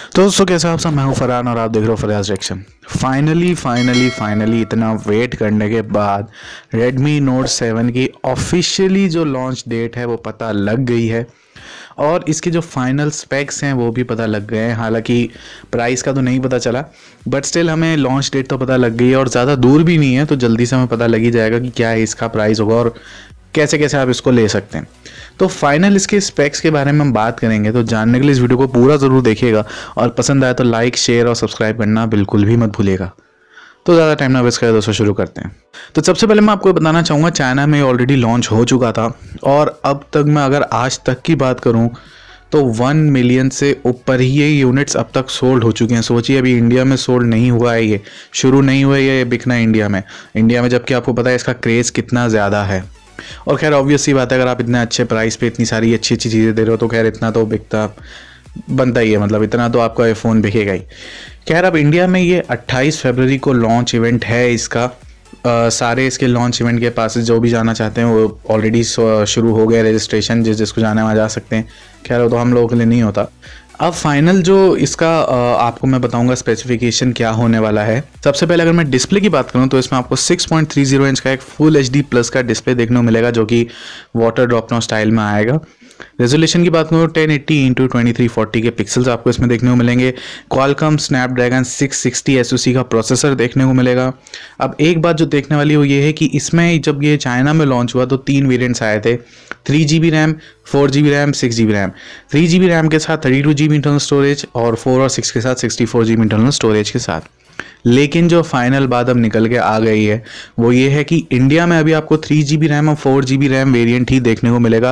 तो दोस्तों कैसे आप सब, मैं हूं फरहान और आप देख रहे हो फरहान रिएक्शन। फाइनली इतना वेट करने के बाद Redmi Note 7 की ऑफिशियली जो लॉन्च डेट है वो पता लग गई है और इसके जो फाइनल स्पेक्स हैं वो भी पता लग गए हैं। हालांकि प्राइस का तो नहीं पता चला, बट स्टिल हमें लॉन्च डेट तो पता लग गई है और ज़्यादा दूर भी नहीं है, तो जल्दी से हमें पता लग ही जाएगा कि क्या इसका प्राइस होगा और कैसे कैसे आप इसको ले सकते हैं। तो फाइनल इसके स्पेक्स के बारे में हम बात करेंगे, तो जानने के लिए इस वीडियो को पूरा ज़रूर देखिएगा और पसंद आए तो लाइक, शेयर और सब्सक्राइब करना बिल्कुल भी मत भूलिएगा। तो ज़्यादा टाइम ना वेस्ट करें दोस्तों, शुरू करते हैं। तो सबसे पहले मैं आपको बताना चाहूँगा, चाइना में ऑलरेडी लॉन्च हो चुका था और अब तक मैं अगर आज तक की बात करूँ तो 1 मिलियन से ऊपर ही ये यूनिट्स अब तक सोल्ड हो चुके हैं। सोचिए अभी इंडिया में सोल्ड नहीं हुआ है, ये शुरू नहीं हुआ है ये बिकना इंडिया में, जबकि आपको पता है इसका क्रेज़ कितना ज़्यादा है। और खैर ऑब्वियस सी बात है, अगर आप इतने अच्छे प्राइस पे इतनी सारी अच्छी चीज़ें दे रहे हो तो खैर इतना तो बिकता बनता ही है, मतलब इतना तो आपका फ़ोन बिकेगा ही। खैर अब इंडिया में ये 28 फरवरी को लॉन्च इवेंट है इसका। सारे इसके लॉन्च इवेंट के पास जो भी जाना चाहते हैं वो ऑलरेडी शुरू हो गया रजिस्ट्रेशन, जिसको जाना है वहाँ जा सकते हैं। खैर वो तो हम लोगों के लिए नहीं होता। अब फाइनल जो इसका आपको मैं बताऊंगा स्पेसिफिकेशन क्या होने वाला है। सबसे पहले अगर मैं डिस्प्ले की बात करूं तो इसमें आपको 6.30 इंच का एक फुल HD प्लस का डिस्प्ले देखने को मिलेगा, जो कि वाटर ड्रॉप स्टाइल में आएगा। रेजोल्यूशन की बात करूँ 1080x2340 के पिक्सल्स आपको इसमें देखने को मिलेंगे। क्वालकॉम स्नैपड्रैगन 660 SoC का प्रोसेसर देखने को मिलेगा। अब एक बात जो देखने वाली वो ये है कि इसमें जब ये चाइना में लॉन्च हुआ तो 3 वेरिएंट्स आए थे, 3GB RAM, 4GB RAM, 6GB RAM. 3GB RAM के साथ 32GB इंटरनल स्टोरेज और 4 और 6 के साथ 64GB इंटरनल स्टोरेज के साथ। लेकिन जो फाइनल बात अब निकल के आ गई है वो ये है कि इंडिया में अभी आपको 3GB रैम और 4GB रैम वेरिएंट ही देखने को मिलेगा।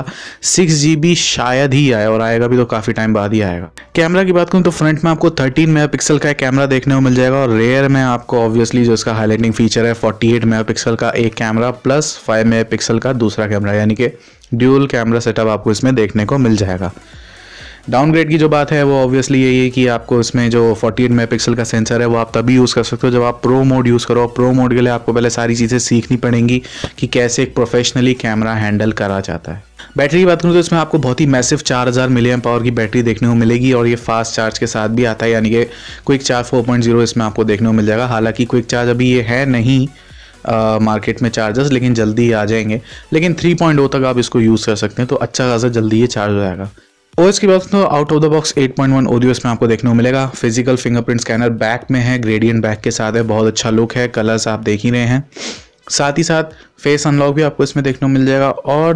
6GB शायद ही आए, और आएगा भी तो काफ़ी टाइम बाद ही आएगा। कैमरा की बात करूँ तो फ्रंट में आपको 13 मेगापिक्सल का एक कैमरा देखने को मिल जाएगा और रेयर में आपको ऑब्वियसली जो इसका हाईलाइटिंग फीचर है 48 मेगापिक्सल का एक कैमरा प्लस 5 मेगापिक्सल का दूसरा कैमरा, यानी कि ड्यूल कैमरा सेटअप आपको इसमें देखने को मिल जाएगा। डाउनग्रेड की जो बात है वो ऑब्वियसली यही है कि आपको इसमें जो 48 मेगापिक्सल का सेंसर है वो आप तभी यूज़ कर सकते हो जब आप प्रो मोड यूज़ करो। प्रो मोड के लिए आपको पहले सारी चीज़ें सीखनी पड़ेंगी कि कैसे एक प्रोफेशनली कैमरा हैंडल करा जाता है। बैटरी की बात करूँ तो इसमें आपको बहुत ही मैसिव 4000 मिलियम पावर की बैटरी देखने को मिलेगी और ये फास्ट चार्ज के साथ भी आता है, यानी कि क्विक चार्ज 4.0 इसमें आपको देखने को मिल जाएगा। हालांकि क्विक चार्ज अभी ये है नहीं मार्केट में चार्जर्स, लेकिन जल्दी ही आ जाएंगे। लेकिन 3.0 तक आप इसको यूज़ कर सकते हैं, तो अच्छा खासा जल्दी ये चार्ज हो जाएगा। OS की बात तो out of the box 8.1 audio इसमें आपको देखने को मिलेगा। फिजिकल फिंगरप्रिंट स्कैनर बैक में है, ग्रेडियंट बैक के साथ है, बहुत अच्छा लुक है, कलर्स आप देख ही रहे हैं। साथ ही साथ फेस अनलॉक भी आपको इसमें देखने को मिल जाएगा।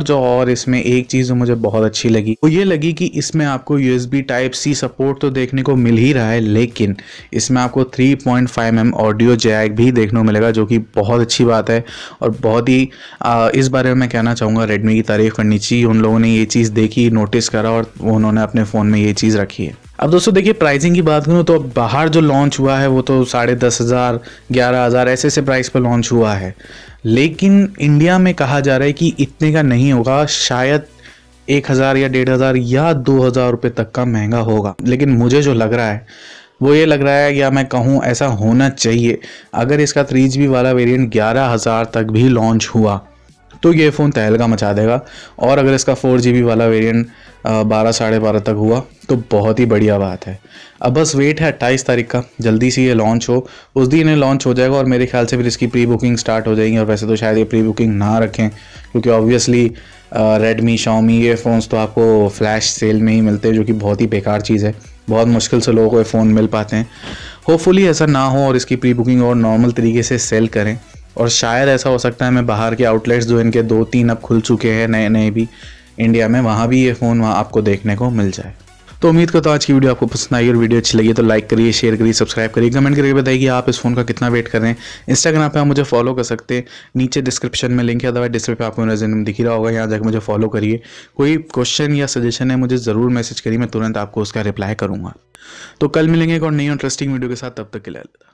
और इसमें एक चीज़ जो मुझे बहुत अच्छी लगी वो ये लगी कि इसमें आपको USB Type-C सपोर्ट तो देखने को मिल ही रहा है, लेकिन इसमें आपको 3.5mm ऑडियो जैक भी देखने को मिलेगा, जो कि बहुत अच्छी बात है। और बहुत ही इस बारे में मैं कहना चाहूँगा रेडमी की तारीफ़ करनी चाहिए, उन लोगों ने ये चीज़ देखी, नोटिस करा और उन्होंने अपने फ़ोन में ये चीज़ रखी है। अब दोस्तों देखिए प्राइसिंग की बात करूँ तो बाहर जो लॉन्च हुआ है वो तो 10,500 11,000 ऐसे प्राइस पर लॉन्च हुआ है, लेकिन इंडिया में कहा जा रहा है कि इतने का नहीं होगा, शायद 1,000 या 1,500 या 2,000 रुपये तक का महंगा होगा। लेकिन मुझे जो लग रहा है वो ये लग रहा है, या मैं कहूँ ऐसा होना चाहिए, अगर इसका 3GB वाला वेरिएंट 11,000 तक भी लॉन्च हुआ तो ये फ़ोन तहलका मचा देगा। और अगर इसका 4GB वाला वेरिएंट 12 साढ़े 12 तक हुआ तो बहुत ही बढ़िया बात है। अब बस वेट है 28 तारीख का, जल्दी से ये लॉन्च हो, उस दिन ये लॉन्च हो जाएगा और मेरे ख्याल से फिर इसकी प्री बुकिंग स्टार्ट हो जाएगी। और वैसे तो शायद ये प्री बुकिंग ना रखें, क्योंकि ऑब्वियसली रेडमी, शाओमी ये फ़ोन्स तो आपको फ्लैश सेल में ही मिलते हैं, जो कि बहुत ही बेकार चीज़ है। बहुत मुश्किल से लोगों को ये फ़ोन मिल पाते हैं। होपफुली ऐसा ना हो और इसकी प्री बुकिंग और नॉर्मल तरीके से सेल करें। और शायद ऐसा हो सकता है मैं बाहर के आउटलेट्स जो इनके 2-3 अब खुल चुके हैं नए नए भी इंडिया में, वहाँ भी ये फ़ोन वहाँ आपको देखने को मिल जाए। तो उम्मीद करता हूँ आज की वीडियो आपको पसंद आई और वीडियो अच्छी लगी तो लाइक करिए, शेयर करिए, सब्सक्राइब करिए, कमेंट करके बताइए कि आप इस फ़ोन का कितना वेट कर रहे हैं। इंस्टाग्राम पे आप मुझे फॉलो कर सकते हैं, नीचे डिस्क्रिप्शन में लिंक है, अदरवाइज डिस्प्ले पे आपको मेरा जिम दिख ही रहा होगा, यहाँ जाकर मुझे फॉलो करिए। कोई क्वेश्चन या सजेशन है मुझे ज़रूर मैसेज करिए, मैं तुरंत आपको उसका रिप्लाई करूँगा। तो कल मिलेंगे एक और नई इंटरेस्टिंग वीडियो के साथ, तब तक के लिए।